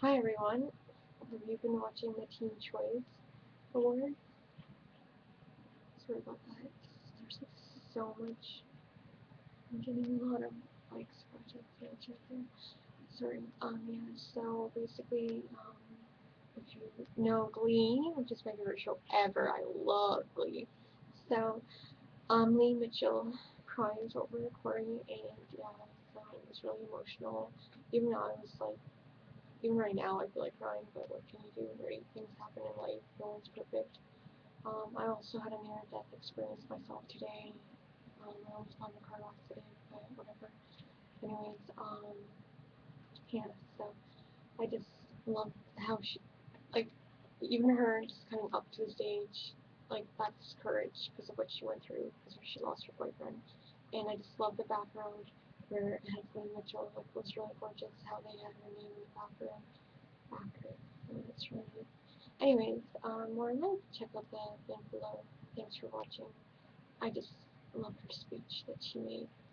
Hi everyone. Have you been watching the Teen Choice Awards? Sorry about that. There's like so much. I'm getting a lot of like scratches here. Sorry. Yeah. So basically, if you know Glee, which is my favorite show ever, I love Glee. So, Lee Mitchell cries over Corey, and yeah, so it was really emotional. Even though I was like even right now, I feel like crying, but what can you do, right? Things happen in life. No one's perfect. I also had a near-death experience myself today. I almost got in a car accident, but whatever. Anyways, yeah, so I just love how she, like, even her just coming up to the stage, like, that's courage because of what she went through, because she lost her boyfriend. And I just love the background where it has Lee Mitchell, like, was really gorgeous, how they had her name in the background. Accurate. That's right. Anyways, more life, check out the link below. Thanks for watching. I just love her speech that she made.